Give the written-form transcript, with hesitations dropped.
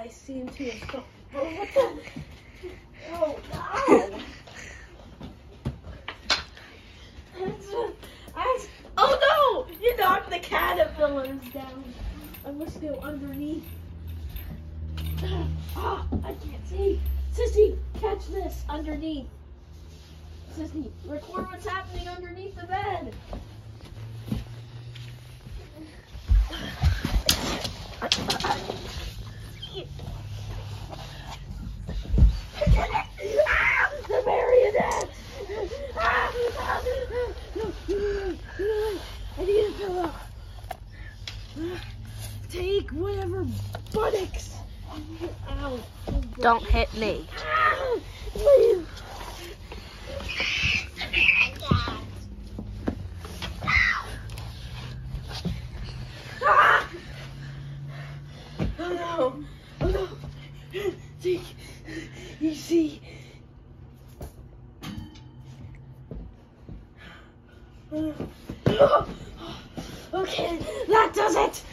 I seem to have gone. Oh, what the? Oh, no! Oh no! You knocked the caterpillars down. I must go underneath. Oh, I can't see. Sissy, catch this underneath. Sissy, record what's happening underneath the bed. The marionette! I need a pillow. Take whatever buttocks. Ow. Don't hit me. Please. Oh no. Oh no. Take easy. Okay, that does it.